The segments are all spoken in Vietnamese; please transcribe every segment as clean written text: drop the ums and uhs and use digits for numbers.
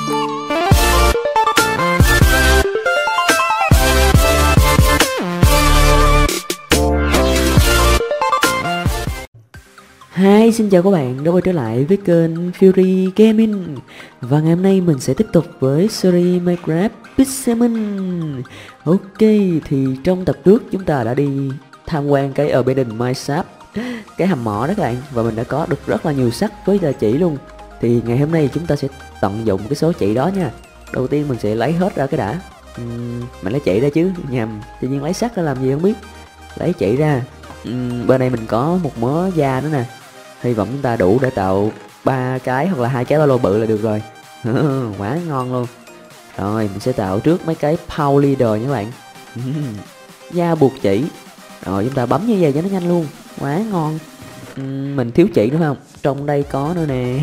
Hi, xin chào các bạn đã quay trở lại với kênh Fury Gaming. Và ngày hôm nay mình sẽ tiếp tục với series Minecraft Pixelmon. Ok, thì trong tập trước chúng ta đã đi tham quan cái Abandoned Mineshaft, cái hầm mỏ đó các bạn. Và mình đã có được rất là nhiều sắt với là chỉ luôn. Thì ngày hôm nay chúng ta sẽ tận dụng cái số chỉ đó nha. Đầu tiên mình sẽ lấy hết ra cái đã. Mình lấy chỉ ra chứ, nhầm, tự nhiên lấy sắt ra làm gì không biết. Lấy chỉ ra. Bên đây mình có một mớ da nữa nè. Hy vọng chúng ta đủ để tạo 3 cái hoặc là 2 cái ba lô bự là được rồi. Quá ngon luôn. Rồi mình sẽ tạo trước mấy cái Power Leader nha các bạn. Da buộc chỉ. Rồi chúng ta bấm như vậy cho nó nhanh luôn. Quá ngon. Mình thiếu chỉ đúng không? Trong đây có nữa nè.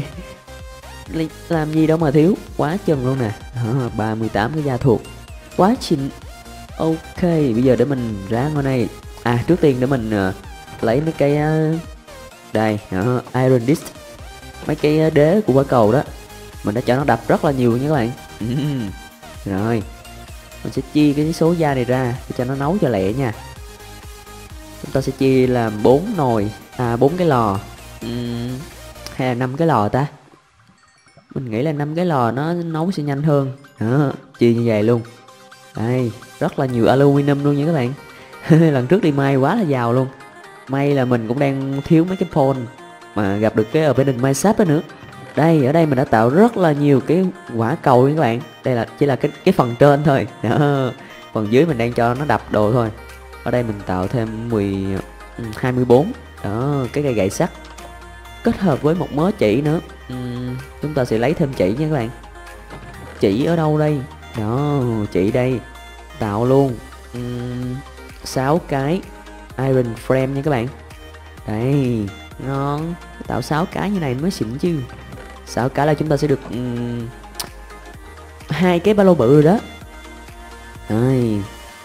Làm gì đâu mà thiếu. Quá chừng luôn nè. 38 cái da thuộc. Quá xịn. Ok, bây giờ để mình ra ngoài này. Trước tiên để mình lấy mấy cái đây, Iron Disc. Mấy cái đế của quả cầu đó mình đã cho nó đập rất là nhiều nha các bạn. Rồi mình sẽ chia cái số da này ra để cho nó nấu cho lẹ nha. Chúng ta sẽ chia làm 4 nồi, 4 cái lò, hay là 5 cái lò ta. Mình nghĩ là 5 cái lò nó nấu sẽ nhanh hơn. Chia như vậy luôn. Đây, rất là nhiều aluminum luôn nha các bạn. Lần trước đi may quá là giàu luôn. May là mình cũng đang thiếu mấy cái pole mà gặp được cái Abandoned Mineshaft đó nữa. Đây, ở đây mình đã tạo rất là nhiều cái quả cầu nha các bạn. Đây là chỉ là cái phần trên thôi. Phần dưới mình đang cho nó đập đồ thôi. Ở đây mình tạo thêm 24 đó, cái cây gậy sắt kết hợp với một mớ chỉ nữa. Chúng ta sẽ lấy thêm chỉ nha các bạn. Chỉ ở đâu đây? Đó, chỉ đây. Tạo luôn 6 cái Iron Frame nha các bạn. Đây, ngon. Tạo 6 cái như này mới xịn chứ. 6 cái là chúng ta sẽ được 2 cái ba lô bự rồi đó. Đây.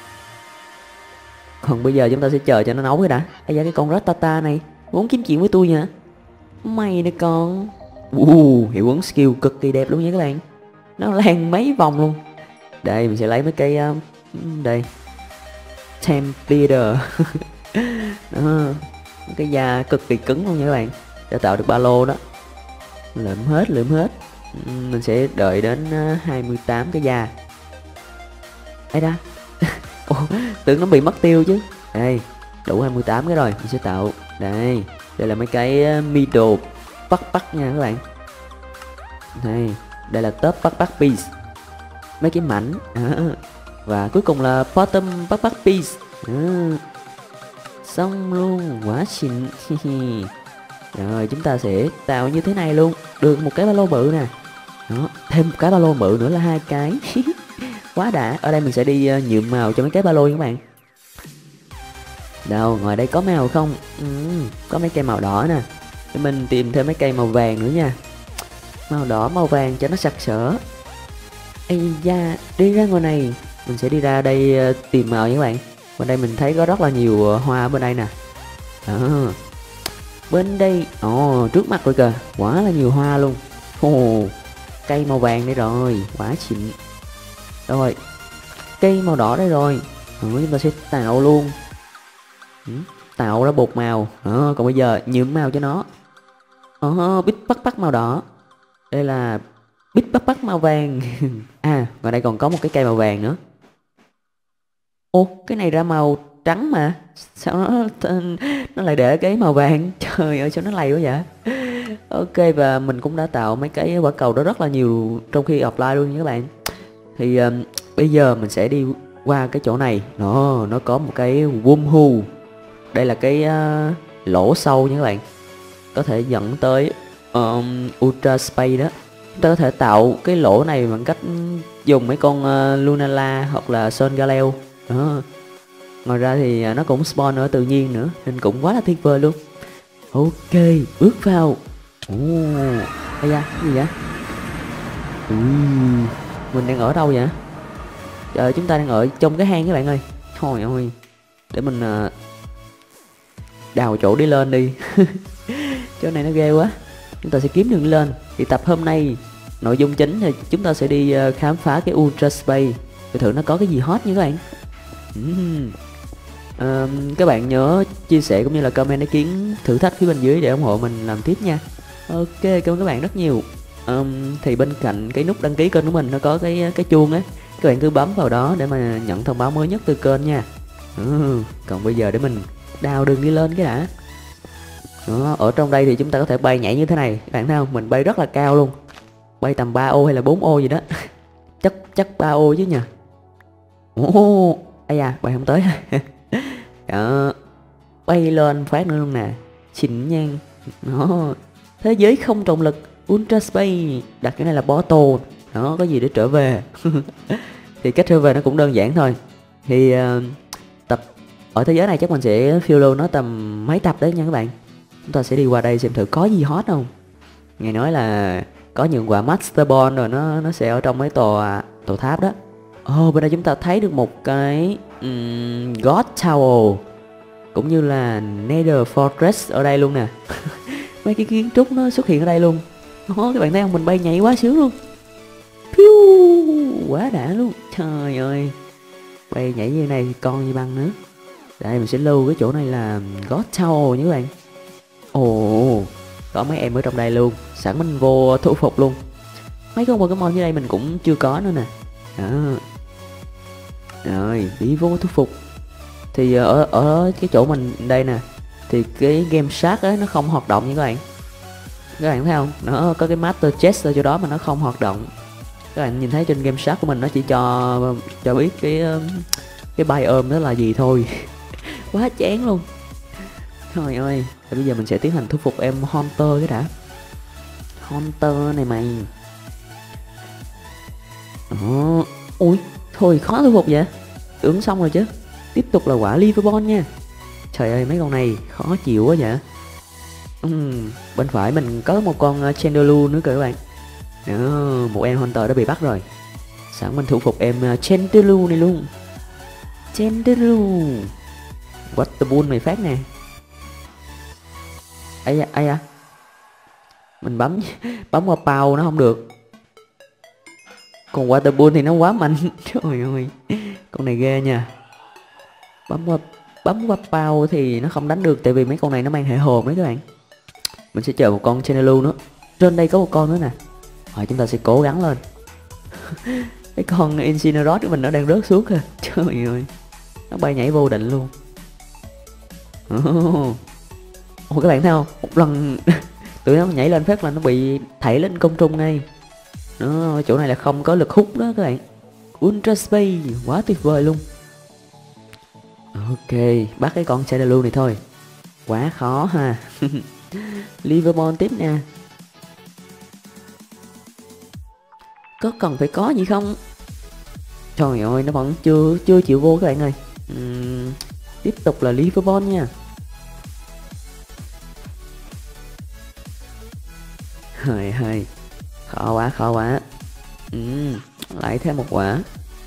Còn bây giờ chúng ta sẽ chờ cho nó nấu cái đã. Ây da, cái con Ratata này muốn kiếm chuyện với tôi nha. Mày nè con. Hiệu ứng skill cực kỳ đẹp luôn nha các bạn. Nó lan mấy vòng luôn. Đây, mình sẽ lấy mấy cái đây, Templator. Đó, cái da cực kỳ cứng luôn nha các bạn, để tạo được ba lô đó. Lượm hết. Mình sẽ đợi đến 28 cái da. Ấy da. Tưởng nó bị mất tiêu chứ. Đây, đủ 28 cái rồi. Mình sẽ tạo. Đây là mấy cái middle backpack nha các bạn. Đây là top backpack piece, mấy cái mảnh. Và cuối cùng là bottom backpack piece. Xong luôn, quá xịn. Rồi chúng ta sẽ tạo như thế này luôn. Được một cái ba lô bự nè. Đó, thêm một cái ba lô bự nữa là 2 cái. Quá đã. Ở đây mình sẽ đi nhuộm màu cho mấy cái ba lô nha các bạn. Đâu, ngoài đây có màu không? Có mấy cây màu đỏ nè. Để mình tìm thêm mấy cây màu vàng nữa nha. Màu đỏ, màu vàng cho nó sặc sỡ. Ây da, đi ra ngoài này. Mình sẽ đi ra đây tìm màu nha các bạn. Bên đây mình thấy có rất là nhiều hoa ở bên đây nè. Bên đây, trước mặt rồi kìa, quá là nhiều hoa luôn. Cây màu vàng đây rồi, quá xịn. Rồi, cây màu đỏ đây rồi. Chúng ta sẽ tạo luôn. Tạo ra bột màu. Còn bây giờ nhuộm màu cho nó. Bít bắt màu đỏ. Đây là bít bắt màu vàng. Ngoài đây còn có một cái cây màu vàng nữa. Cái này ra màu trắng mà. Sao nó lại để cái màu vàng? Trời ơi, sao nó lầy quá vậy? Ok, và mình cũng đã tạo mấy cái quả cầu đó rất là nhiều trong khi offline luôn nha các bạn. Thì bây giờ mình sẽ đi qua cái chỗ này. Nó có một cái wormhole. Đây là cái lỗ sâu nha các bạn. Có thể dẫn tới Ultra Space đó. Chúng ta có thể tạo cái lỗ này bằng cách dùng mấy con Lunala hoặc là Sun Galeo. Ngoài ra thì nó cũng spawn ở tự nhiên nữa, nên cũng quá là tuyệt vời luôn. Ok, bước vào. Ây da, cái gì vậy? Mình đang ở đâu vậy? Trời, chúng ta đang ở trong cái hang các bạn ơi. Thôi ơi, để mình đào chỗ đi lên đi. Chỗ này nó ghê quá. Chúng ta sẽ kiếm đường lên. Thì tập hôm nay nội dung chính thì chúng ta sẽ đi khám phá cái Ultra Space, thử nó có cái gì hot nha các bạn. Các bạn nhớ chia sẻ cũng như là comment ý kiến thử thách phía bên dưới để ủng hộ mình làm tiếp nha. Ok, cảm ơn các bạn rất nhiều. Thì bên cạnh cái nút đăng ký kênh của mình nó có cái chuông á, các bạn cứ bấm vào đó để mà nhận thông báo mới nhất từ kênh nha. Còn bây giờ để mình đào đường đi lên cái đã. Đó, ở trong đây thì chúng ta có thể bay nhảy như thế này, các bạn thấy không? Mình bay rất là cao luôn, bay tầm 3 ô hay là 4 ô gì đó. chắc 3 ô chứ nhỉ. Ây da, bay không tới. Đó, bay lên phát nữa luôn nè, xịn nhan. Đó, thế giới không trọng lực Ultra Space, đặt cái này là bottle. Đó, có gì để trở về. Thì cách trở về nó cũng đơn giản thôi. Thì tập ở thế giới này chắc mình sẽ phiêu lưu nó tầm mấy tập đấy nha các bạn. Chúng ta sẽ đi qua đây xem thử có gì hot không. Nghe nói là có những quả Master Ball rồi nó sẽ ở trong mấy tòa tháp đó. Bên đây chúng ta thấy được một cái God Tower cũng như là Nether Fortress ở đây luôn nè. Mấy cái kiến trúc nó xuất hiện ở đây luôn. Đó, các bạn thấy không, mình bay nhảy quá sướng luôn. Piu, quá đã luôn. Trời ơi, bay nhảy như này con như băng nữa. Đây mình sẽ lưu cái chỗ này là God Tower nha các bạn. Ồ, có mấy em ở trong đây luôn, sẵn mình vô thu phục luôn. Mấy con Pokemon như đây mình cũng chưa có nữa nè. Đó. Rồi, đi vô thu phục. Thì ở cái chỗ mình đây nè, thì cái game shark ấy nó không hoạt động nha các bạn. Các bạn thấy không? Nó có cái Master Chest ở chỗ đó mà nó không hoạt động. Các bạn nhìn thấy trên game shark của mình nó chỉ cho biết cái biome đó là gì thôi. Quá chán luôn. Trời ơi, thì bây giờ mình sẽ tiến hành thu phục em Hunter cái đã. Hunter này mày. Đó. Ui, thôi khó thu phục vậy. Tưởng xong rồi chứ. Tiếp tục là quả Liverball nha. Trời ơi, mấy con này khó chịu quá vậy. Bên phải mình có một con Chandelure nữa kìa các bạn. Đó, một em Hunter đã bị bắt rồi. Sẵn mình thu phục em Chandelure này luôn. Chandelure. Water Bull mày phát nè. Ai da. Mình bấm qua pau nó không được. Còn Water Bull thì nó quá mạnh. Trời ơi, con này ghê nha. Bấm qua pau thì nó không đánh được, tại vì mấy con này nó mang hệ hồn đấy các bạn. Mình sẽ chờ một con Chandelure nữa. Trên đây có một con nữa nè. Rồi chúng ta sẽ cố gắng lên. Cái con Incineroar của mình nó đang rớt xuống kìa. Trời ơi, nó bay nhảy vô định luôn. Ồ, các bạn thấy không? Một lần tụi nó nhảy lên phát là nó bị thảy lên không trung ngay. Đó, chỗ này là không có lực hút đó các bạn. Ultra Space quá tuyệt vời luôn. Ok, bắt cái con Chandelure này thôi. Quá khó ha. Liverball tiếp nha. Có cần phải có gì không? Trời ơi, nó vẫn chưa chịu vô các bạn ơi. Tiếp tục là Liverball nha. Hơi khó quá. Lại thêm một quả.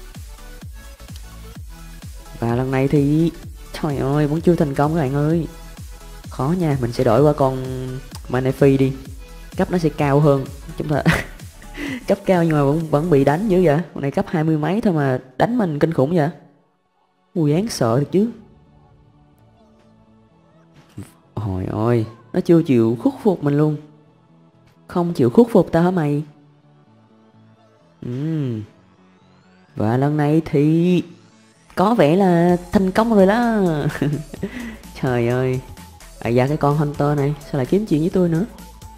Và lần này thì trời ơi, vẫn chưa thành công các bạn ơi. Khó nha, mình sẽ đổi qua con Manaphy đi. Cấp nó sẽ cao hơn. Chúng ta cấp cao nhưng mà vẫn bị đánh dữ vậy. Con này cấp 20 mấy thôi mà đánh mình kinh khủng vậy. Ui, đáng sợ được chứ. Ôi ôi, nó chưa chịu khuất phục mình luôn. Không chịu khuất phục tao hả mày? Và lần này thì có vẻ là thành công rồi đó. Trời ơi. Da cái con Hunter này sao lại kiếm chuyện với tôi nữa.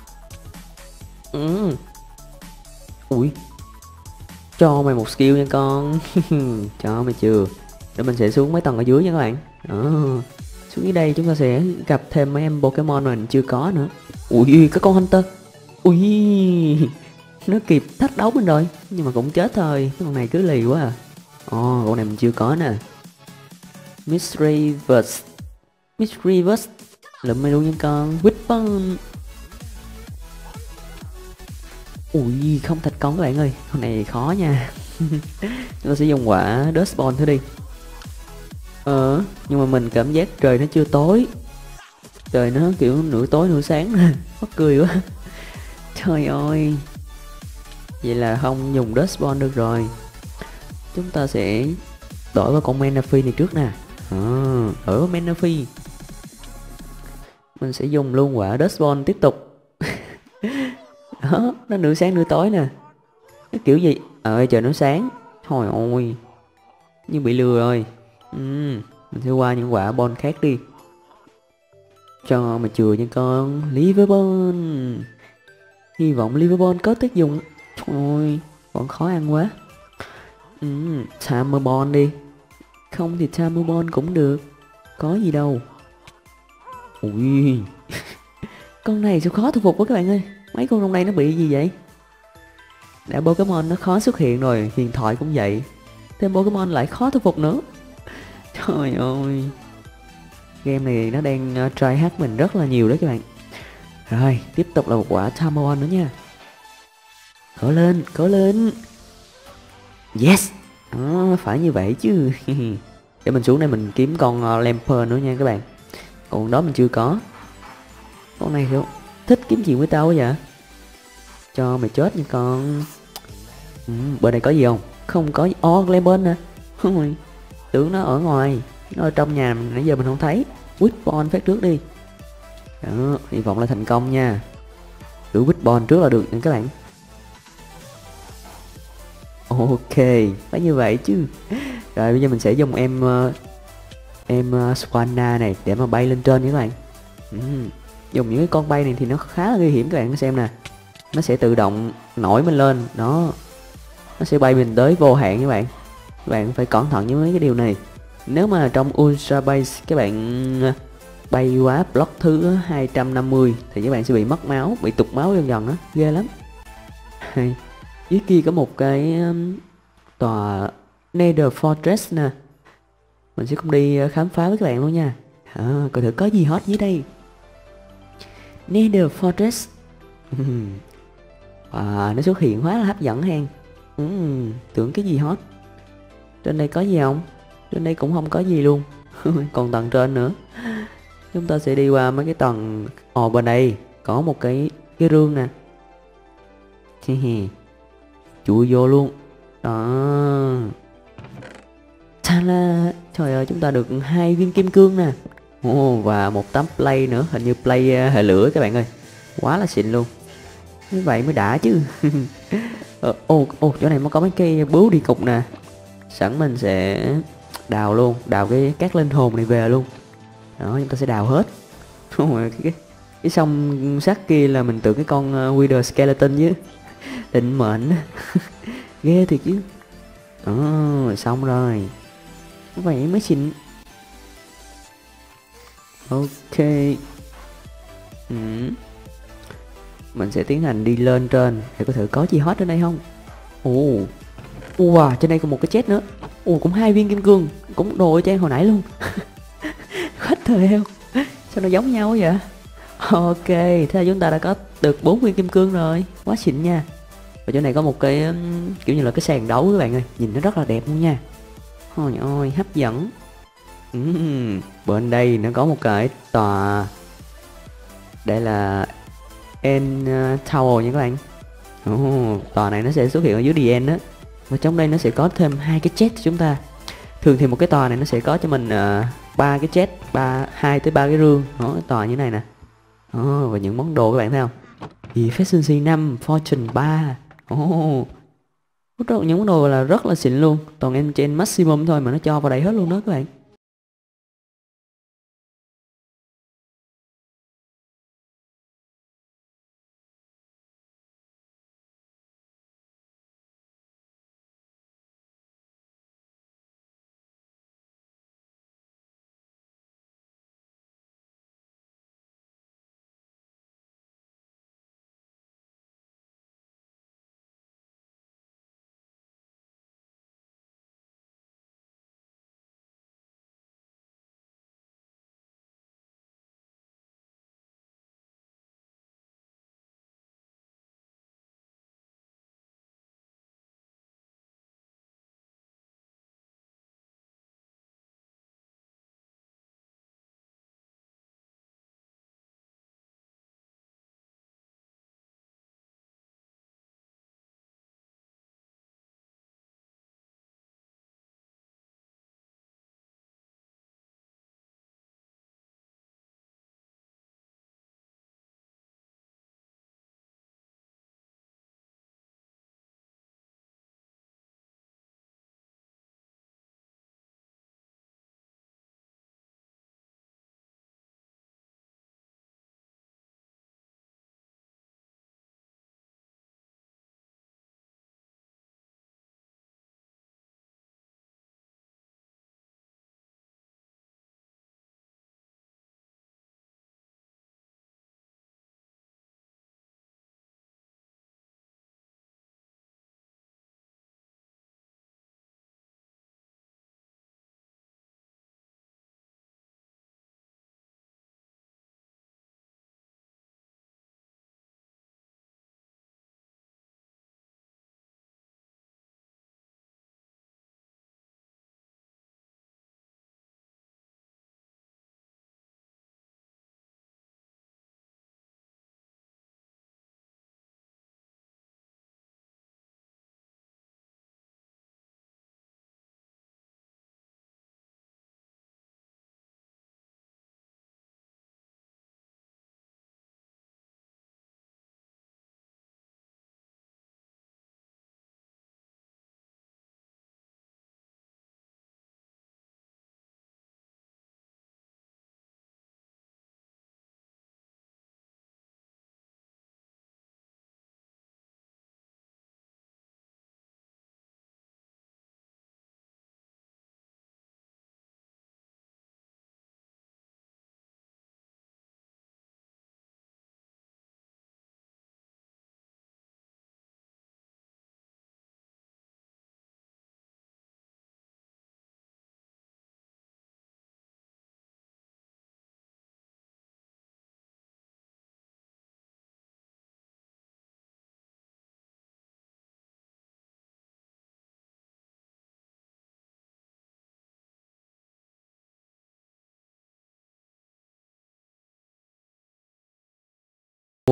Ui, cho mày một skill nha con. Cho mày chưa. Để mình sẽ xuống mấy tầng ở dưới nha các bạn. Đó. Xuống dưới đây chúng ta sẽ gặp thêm mấy em Pokemon mà mình chưa có nữa. Ui, cái con Hunter. Ui, nó kịp thách đấu mình rồi. Nhưng mà cũng chết thôi. Cái con này cứ lì quá à. Con này mình chưa có nè. Mischievous lượm mày luôn nha con. Weapon. Ui, không thành công các bạn ơi. Con này khó nha. Chúng ta sẽ dùng quả Dust Ball thử đi. Nhưng mà mình cảm giác trời nó chưa tối. Trời nó kiểu nửa tối nửa sáng. Mắc cười quá. Trời ơi. Vậy là không dùng Dust Ball được rồi. Chúng ta sẽ đổi vào con Manaphy này trước nè. Đổi vào Manaphy. Mình sẽ dùng luôn quả Dust Ball tiếp tục. Đó, nó nửa sáng nửa tối nè. Cái kiểu gì? Trời nó sáng. Thôi ôi, như bị lừa rồi. Mình sẽ qua những quả ball khác đi. Cho mà chừa những con Liverpool. Hy vọng Liverpool có tác dụng. Thôi, còn khó ăn quá. Timer ball đi. Không thì Timer ball cũng được. Có gì đâu. Ui. Con này sao khó thu phục quá các bạn ơi. Mấy con trong đây nó bị gì vậy? Đã Pokemon nó khó xuất hiện rồi, huyền thoại cũng vậy. Thêm Pokemon lại khó thu phục nữa. Trời ơi. Game này nó đang try hack mình rất là nhiều đấy các bạn. Rồi, tiếp tục là một quả Tamamon nữa nha. Cố lên, cố lên. Yes. Phải như vậy chứ. Để mình xuống đây mình kiếm con Lamper nữa nha các bạn. Còn đó mình chưa có. Con này không thích kiếm chuyện với tao quá vậy. Cho mày chết nha con. Bên đây có gì không? Không có. Lamper nè. Tưởng nó ở ngoài. Nó ở trong nhà nãy giờ mình không thấy. Whitball phát trước đi. Đó, hy vọng là thành công nha. Thử Whitball trước là được nha các bạn. Ok, phải như vậy chứ. Rồi bây giờ mình sẽ dùng em Swanna này để mà bay lên trên nha các bạn. Dùng những cái con bay này thì nó khá là nguy hiểm các bạn xem nè. Nó sẽ tự động nổi mình lên. Đó. Nó sẽ bay mình tới vô hạn các bạn. Các bạn phải cẩn thận với mấy cái điều này. Nếu mà trong Ultra Base các bạn bay quá block thứ 250 thì các bạn sẽ bị mất máu, bị tụt máu dần dần á, ghê lắm. Dưới kia có một cái tòa Nether Fortress nè. Mình sẽ cùng đi khám phá với các bạn luôn nha. Coi thử có gì hot dưới đây. Nether Fortress. Nó xuất hiện quá là hấp dẫn hen. Tưởng cái gì hot. Trên đây có gì không? Trên đây cũng không có gì luôn. Còn tầng trên nữa. Chúng ta sẽ đi qua mấy cái tầng. Bên đây có một cái rương nè. Chui vô luôn. Đó. Ta-la. Trời ơi, chúng ta được 2 viên kim cương nè. Và một tấm play nữa. Hình như play hệ lửa các bạn ơi. Quá là xịn luôn. Như vậy mới đã chứ. Chỗ này mới có mấy cây bướu đi cục nè. Sẵn mình sẽ đào luôn. Đào cái cát linh hồn này về luôn. Đó, chúng ta sẽ đào hết. Cái sông sắt kia là mình tưởng cái con Wither Skeleton chứ. Định mệnh. Ghê thiệt chứ. Xong rồi. Vậy mới xịn. Ok. Mình sẽ tiến hành đi lên trên để có thử có gì hot ở đây không. Wow, trên đây còn một cái chết nữa. Cũng 2 viên kim cương. Cũng đồ trang hồi nãy luôn. Hết thời heo. Sao nó giống nhau vậy? Ok, thế là chúng ta đã có được 4 viên kim cương rồi. Quá xịn nha. Và chỗ này có một cái kiểu như là cái sàn đấu các bạn ơi. Nhìn nó rất là đẹp luôn nha. Ôi ôi, hấp dẫn. Bên đây nó có một cái tòa. Đây là End Tower nha các bạn. Tòa này nó sẽ xuất hiện ở dưới The End đó. Và trong đây nó sẽ có thêm 2 cái jet cho chúng ta. Thường thì một cái tòa này nó sẽ có cho mình 3 cái jet, 2 tới 3 cái rương. Đó, cái tòa như này nè. Và những món đồ các bạn thấy không? Efficiency 5, Fortune 3. Những món đồ là rất là xịn luôn. Toàn em trên maximum thôi mà nó cho vào đây hết luôn đó các bạn.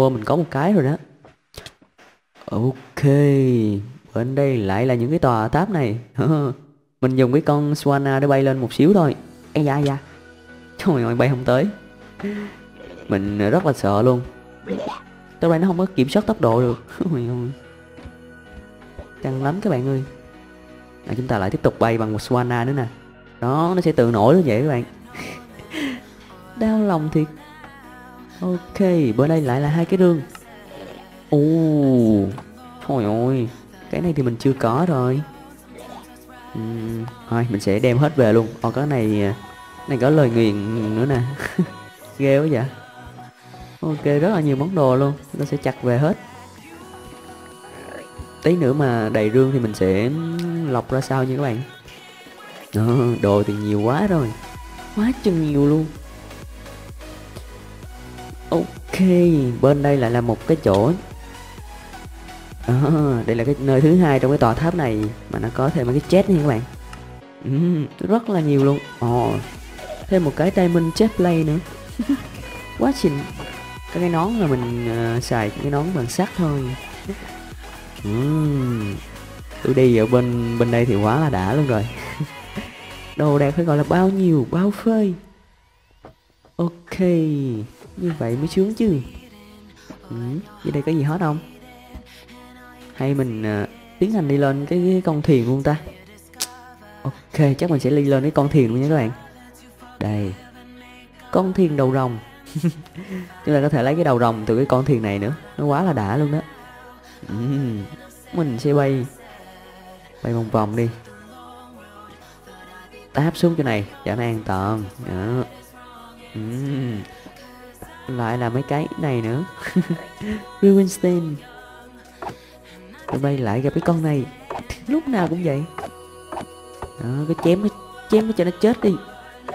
mình có một cái rồi đó. Ok, bên đây lại là những cái tòa tháp này. Mình dùng cái con Swanna để bay lên một xíu thôi. Ây da da, trời ơi bay không tới. Mình rất là sợ luôn. Tới đây nó không có kiểm soát tốc độ được. Căng lắm các bạn ơi. Chúng ta lại tiếp tục bay bằng một Swanna nữa nè. Đó, nó sẽ tự nổi như vậy các bạn. Đau lòng thiệt. Ok, bên đây lại là hai cái rương. Trời ơi, cái này thì mình chưa có rồi. Thôi mình sẽ đem hết về luôn. Cái này có lời nguyền nữa nè. Ghê quá vậy. Ok, rất là nhiều món đồ luôn. Chúng ta sẽ chặt về hết. Tí nữa mà đầy rương thì mình sẽ lọc ra sau nha các bạn. Đồ thì nhiều quá rồi. Quá chừng nhiều luôn. Ok, bên đây lại là một cái chỗ. Đây là cái nơi thứ hai trong cái tòa tháp này mà nó có thêm một cái chest nha các bạn. Rất là nhiều luôn. Thêm một cái diamond chest plate nữa. Quá xịn. Cái nón là mình xài cái nón bằng sắt thôi. Tôi đi ở bên đây thì quá là đã luôn rồi. Đồ đẹp phải gọi là bao nhiêu, bao phơi. Ok, như vậy mới sướng chứ. Dưới đây có gì hot không? Hay mình tiến hành đi lên cái con thuyền luôn ta. Ok, chắc mình sẽ đi lên cái con thuyền luôn nha các bạn. Đây, con thuyền đầu rồng. Chúng ta có thể lấy cái đầu rồng từ cái con thuyền này nữa. Nó quá là đã luôn đó. Mình sẽ bay vòng vòng đi. Táp xuống chỗ này cho nó an toàn. Đó. Lại là mấy cái này nữa. Ruinstein. Tôi bay lại gặp cái con này. Lúc nào cũng vậy. Đó, cái chém nó cho nó chết đi.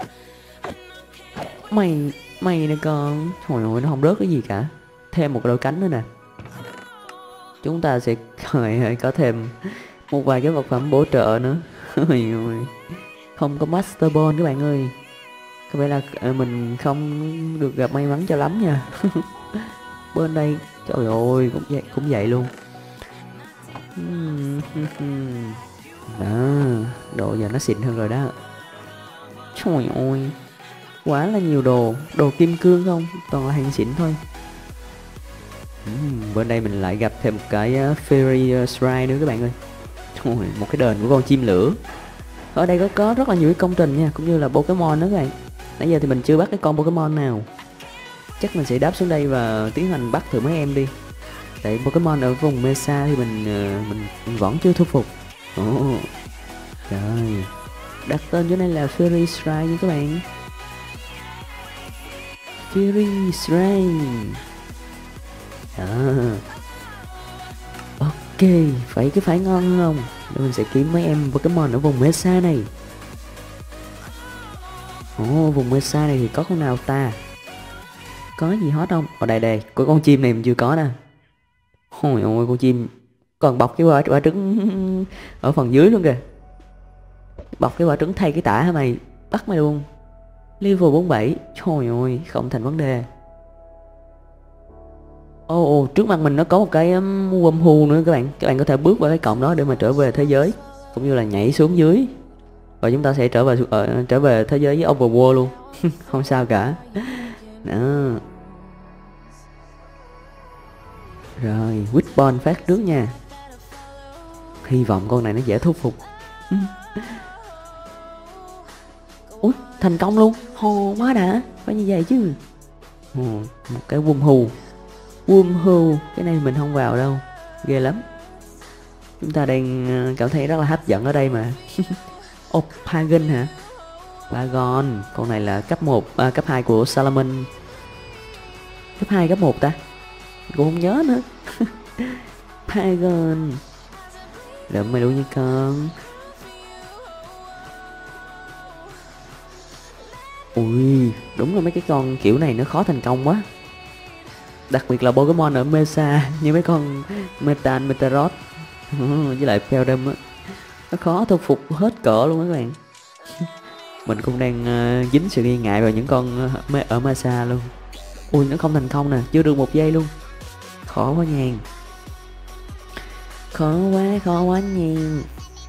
Mày nè con. Trời ơi, nó không rớt cái gì cả. Thêm một đôi cánh nữa nè. Chúng ta sẽ có thêm một vài cái vật phẩm bổ trợ nữa. Không có Master Ball các bạn ơi. Có vẻ là mình không được gặp may mắn cho lắm nha. Bên đây trời ơi cũng vậy luôn. Đó, đồ giờ nó xịn hơn rồi đó. Trời ơi, quá là nhiều đồ. Đồ kim cương không, toàn là hàng xịn thôi. Bên đây mình lại gặp thêm một cái Fairy Shrine nữa các bạn ơi. Trời, một cái đền của con chim lửa. Ở đây có rất là nhiều cái công trình nha, cũng như là Pokemon nữa các bạn. Nãy giờ thì mình chưa bắt cái con Pokemon nào. Chắc mình sẽ đáp xuống đây và tiến hành bắt thử mấy em đi. Tại Pokemon ở vùng Mesa thì mình vẫn chưa thu phục. Rồi, đặt tên chỗ này là Fairy Shrine nha các bạn. Fairy Shrine. Đó. Ok, phải ngon không? Để mình sẽ kiếm mấy em Pokemon ở vùng Mesa này. Vùng Mesa này thì có con nào ta? Có gì hot không? Ở đây, có con chim này mình chưa có nè. Ôi ôi, con chim còn bọc cái quả trứng ở phần dưới luôn kìa. Bọc cái quả trứng thay cái tả hả mày? Bắt mày luôn. Level 47. Trời ơi, không thành vấn đề. Trước mặt mình nó có một cái wormhole nữa các bạn. Các bạn có thể bước vào cái cổng đó để mà trở về thế giới, cũng như là nhảy xuống dưới. Và chúng ta sẽ trở về thế giới với Overworld luôn. Không sao cả. Đó. Rồi, Wishbone phát trước nha. Hy vọng con này nó dễ thu phục. Ui, thành công luôn. Quá đã. Phải như vậy chứ. Một cái wormhole. Cái này mình không vào đâu. Ghê lắm. Chúng ta đang cảm thấy rất là hấp dẫn ở đây mà. Pagan hả? Pagon. Con này là cấp 1, cấp 2 của Salamence. Cấp 2, cấp 1 ta? Cũng không nhớ nữa. Pagon. Đợi mày luôn nha con. Ui, đúng là mấy cái con kiểu này nó khó thành công quá. Đặc biệt là Pokemon ở Mesa như mấy con Metan, Metaros với lại Feldum á, nó khó thu phục hết cỡ luôn các bạn. Mình cũng đang dính sự nghi ngại vào những con ở Mesa luôn. Ui, nó không thành công nè, chưa được 1 giây luôn. Khó quá nha. Khó quá nha.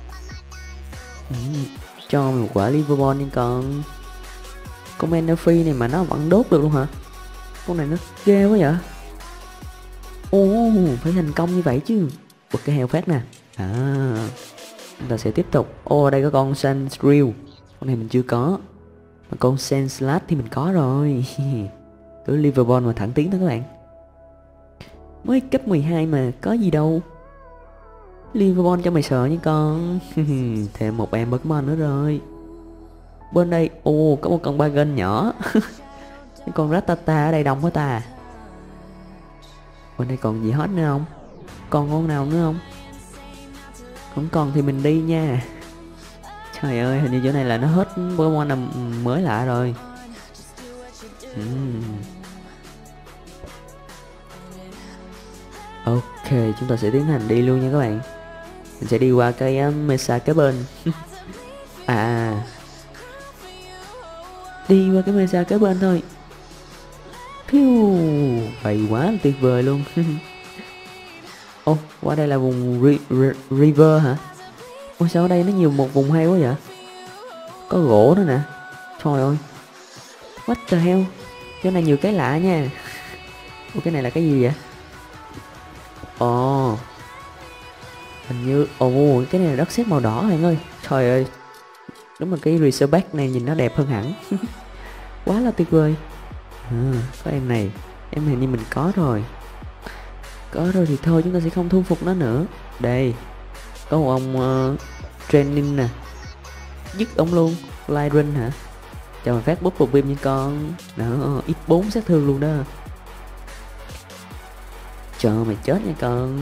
Cho mình một quả Liverball đi con. Con Manaphy này mà nó vẫn đốt được luôn hả? Con này nó ghê quá vậy. Ồ, phải thành công như vậy chứ. Bật cái heo phát nè. Chúng ta sẽ tiếp tục. Đây có con Sandrill. Con này mình chưa có. Mà con Sandslash thì mình có rồi. Cứ Liverball mà thẳng tiến thôi các bạn. Mới cấp 12 mà có gì đâu. Liverball cho mày sợ nha con. Thêm một em Pokemon nữa rồi. Bên đây, có một con Bagon nhỏ. Cái con Rattata ở đây đông quá ta. Bên đây còn gì hết nữa không? Còn con nào nữa không? Không còn thì mình đi nha. Trời ơi, hình như chỗ này là nó hết Pokemon nào mới lạ rồi. Ok, chúng ta sẽ tiến hành đi luôn nha các bạn. Mình sẽ đi qua cái Mesa kế bên. Đi qua cái Mesa kế bên thôi. Phiu, vậy quá là tuyệt vời luôn. Qua đây là vùng river hả? Sao ở đây nó nhiều một vùng hay quá vậy? Có gỗ nữa nè. Trời ơi, what the hell. Chỗ này nhiều cái lạ nha. Cái này là cái gì vậy? Hình như cái này là đất sét màu đỏ bạn ơi. Trời ơi, đúng là cái Razorback này nhìn nó đẹp hơn hẳn. Quá là tuyệt vời. Có em này. Em hình như mình có rồi. Có rồi thì thôi, chúng ta sẽ không thu phục nó nữa. Đây, có một ông training nè. Dứt ông luôn. Lyran hả? Cho mình phát búp beam như con. Đó, x4 sát thương luôn đó. Chờ mày chết nha con.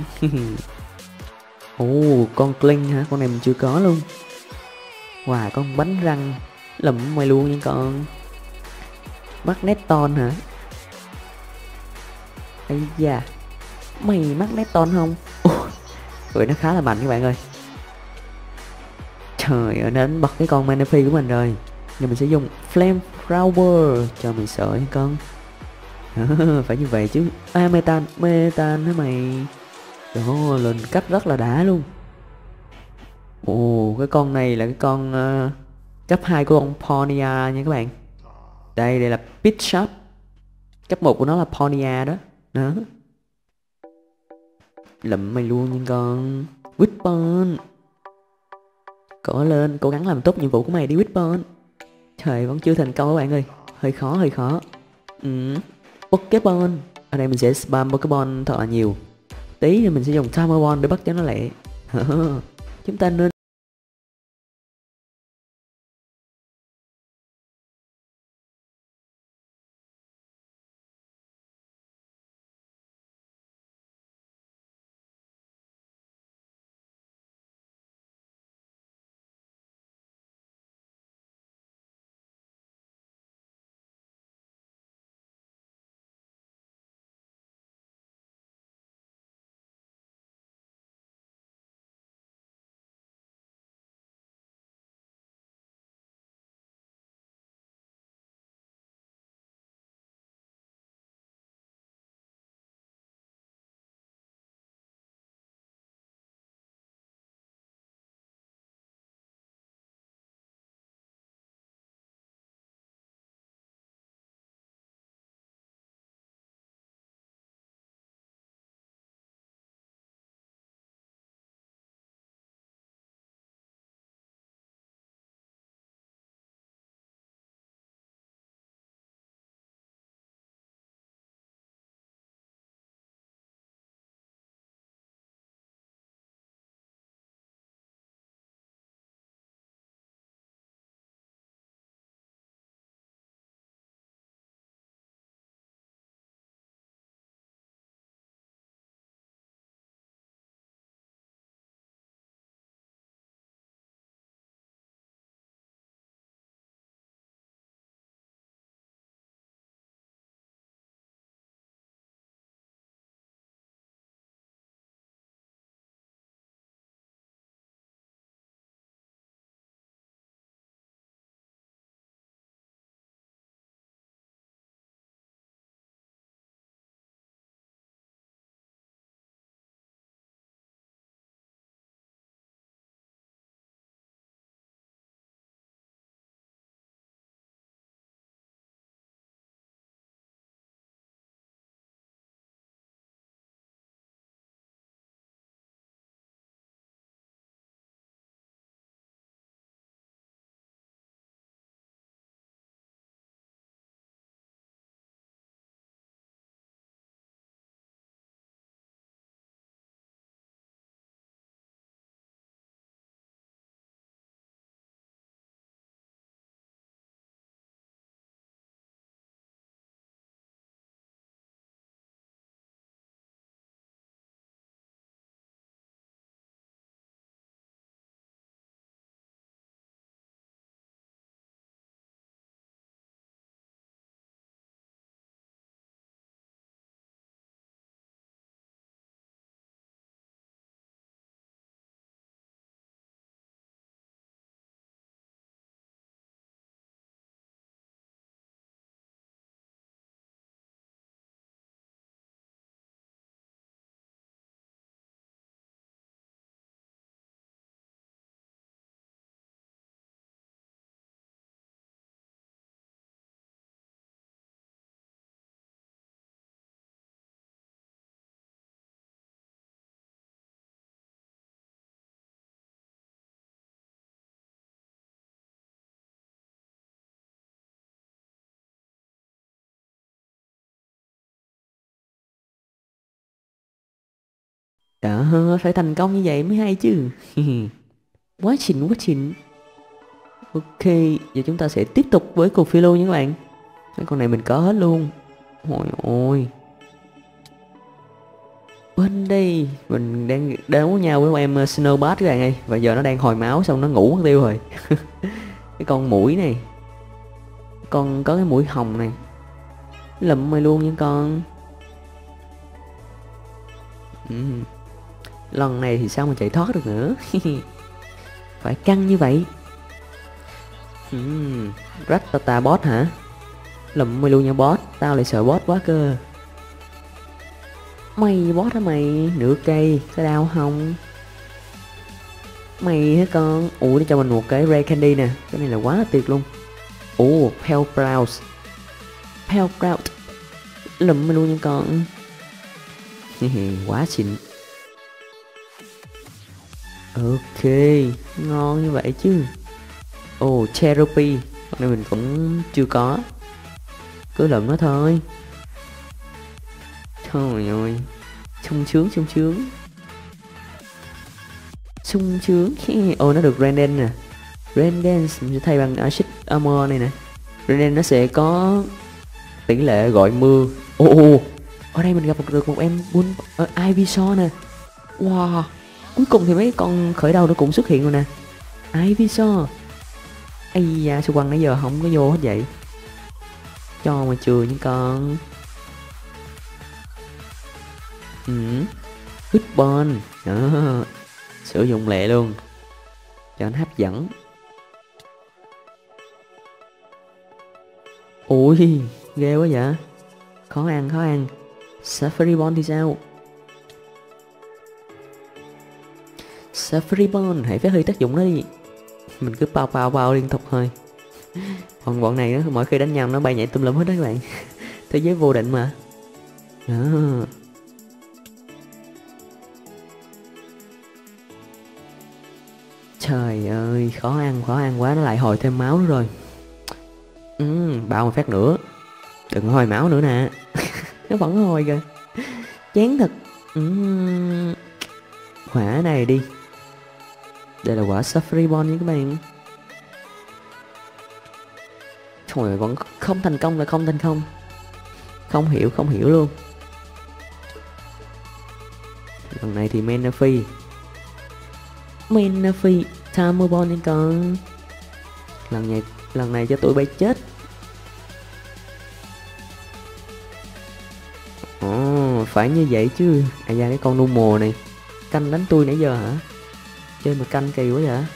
Con Kling hả? Con này mình chưa có luôn. Wow, con bánh răng lụm mày luôn nha con. Magneton hả? Ây da, mày Magneton không? Vậy nó khá là mạnh các bạn ơi. Trời ơi, đến bật cái con Manaphy của mình rồi. Giờ mình sẽ dùng Flamethrower cho mày sợ nha con. Phải như vậy chứ. Metan hả mày? Đó, lên cấp rất là đã luôn. Cái con này là cái con cấp 2 của con Ponea nha các bạn. Đây là Pit Shop. Cấp 1 của nó là Ponea đó. Đó. Lụm mày luôn nha con. Whitburn. Cố gắng làm tốt nhiệm vụ của mày đi Whitburn. Trời, vẫn chưa thành công các bạn ơi. Hơi khó. Pokéball. Ở đây mình sẽ spam Pokéball thật là nhiều. Tí thì mình sẽ dùng Timer Ball để bắt cho nó lẹ. Chúng ta nên Đó, phải thành công như vậy mới hay chứ. Quá xịn, quá xịn. Ok, giờ chúng ta sẽ tiếp tục với cục phiêu lưu nha các bạn. Cái con này mình có hết luôn. Ôi ôi. Bên đây mình đang đấu nhau với em Snowbat các bạn ơi. Và giờ nó đang hồi máu xong nó ngủ mất tiêu rồi. Cái con mũi này. Con có cái mũi hồng này. Lụm mày luôn nha con. Lần này thì sao mà chạy thoát được nữa. Phải căng như vậy. Ratata boss hả? Lụm mày luôn nha boss. Tao lại sợ boss quá cơ. Mày boss hả mày? Nửa cây có đau không? Mày hả con? Ủa nó cho mình một cái rare candy nè. Cái này là quá là tuyệt luôn. Ồ Pale Browse. Pale Browse. Lụm mày luôn nha con. Quá xịn. Ok, ngon như vậy chứ. Ồ, Therapy. Con này mình cũng chưa có. Cứ lượm nó thôi. Trời ơi. Sung sướng, sung sướng. Sung sướng. Ồ, nó được Renden nè. Renden mình sẽ thay bằng Acid Armor này nè. Renden nó sẽ có tỷ lệ gọi mưa. Ồ, ở đây mình gặp được một em Bull Ivysaur nè. Wow. Cuối cùng thì mấy con khởi đầu nó cũng xuất hiện rồi nè. Ivysaur. Ây da, sao quăng nãy giờ không có vô hết vậy? Cho mà chừa những con. Hitbon. Sử dụng lẹ luôn cho nó hấp dẫn. Ui, ghê quá vậy. Khó ăn, khó ăn. Safari Bond thì sao? Safari Bond, hãy phát huy tác dụng đó đi. Mình cứ bao liên tục thôi. Còn bọn này đó, mỗi khi đánh nhau nó bay nhảy tùm lum hết đó các bạn. Thế giới vô định mà. Đó. Trời ơi, khó ăn quá, nó lại hồi thêm máu nữa rồi. Bao một phát nữa. Đừng hồi máu nữa nè. Nó vẫn hồi kìa. Chán thật. Quả này đi. Đây là quả Safari Bond nha các bạn. Trời, vẫn không thành công là không thành công. Không hiểu luôn. Lần này thì Manaphy. Timer Bond nha con. Lần này cho tụi bay chết. Ồ, phải như vậy chứ. À da, cái con nu mồ này canh đánh tôi nãy giờ hả? Chơi mà canh kỳ quá vậy.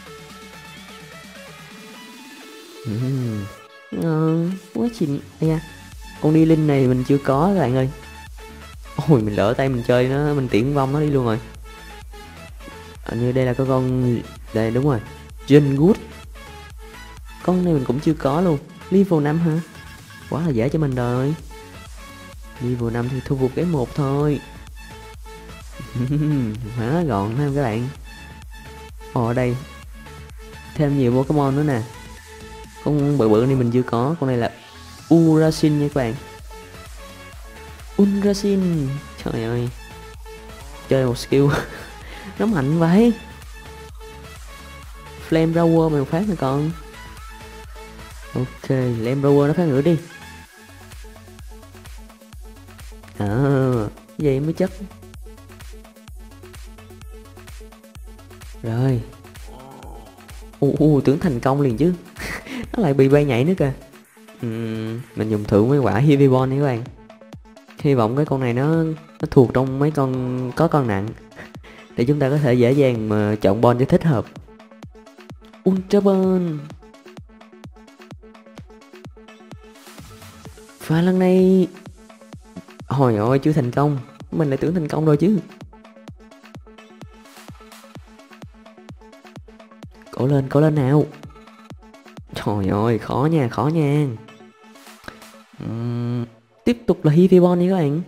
Ngon quá xịn. Da, con đi linh này mình chưa có các bạn ơi. Ôi, mình lỡ tay mình chơi nó, mình tiễn vong nó đi luôn rồi. Như đây là có con. Đây đúng rồi, John Good. Con này mình cũng chưa có luôn. Level 5 hả? Quá là dễ cho mình rồi. Level 5 thì thu phục cái một thôi. Quá gọn ha các bạn. Ở đây thêm nhiều Pokemon nữa nè. Con bự này mình chưa có. Con này là Urasin nha các bạn. Urasin. Trời ơi, chơi một skill nó mạnh vậy. Flamethrower mày một phát rồi con. Ok, Flamethrower nó phát nữa đi. Vậy mới chất. Rồi. Tưởng thành công liền chứ. Nó lại bị bay nhảy nữa kìa. Mình dùng thử mấy quả Heavy Ball nha các bạn. Hy vọng cái con này nó thuộc trong mấy con có con nặng, để chúng ta có thể dễ dàng mà chọn ball cho thích hợp. Ultra Ball. Và lần này hồi ôi chưa thành công. Mình lại tưởng thành công rồi chứ. Cố lên nào. Trời ơi, khó nha. Tiếp tục là Heavy Ball nha các bạn.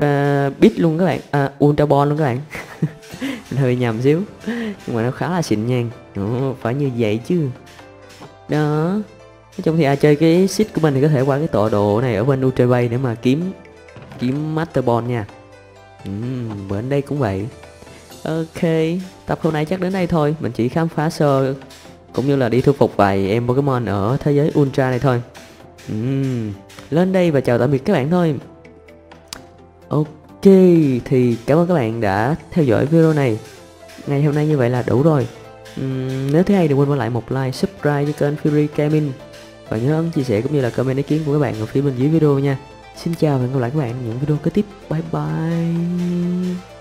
Bit luôn các bạn, Ultra Ball luôn các bạn. Mình hơi nhầm xíu, nhưng mà nó khá là xịn nha. Phải như vậy chứ. Đó, nói chung thì ai chơi cái seed của mình thì có thể qua cái tọa độ này ở bên Ultra Bay để mà kiếm Master Ball nha. Bên đây cũng vậy. Ok, tập hôm nay chắc đến đây thôi. Mình chỉ khám phá sơ cũng như là đi thu phục vài em Pokemon ở thế giới Ultra này thôi. Lên đây và chào tạm biệt các bạn thôi. Ok, thì cảm ơn các bạn đã theo dõi video này. Ngày hôm nay như vậy là đủ rồi. Nếu thấy hay đừng quên bỏ lại một like, subscribe cho kênh Fury Gaming. Và nhớ ấn chia sẻ cũng như là comment ý kiến của các bạn ở phía bên dưới video nha. Xin chào và hẹn gặp lại các bạn ở những video kế tiếp. Bye bye.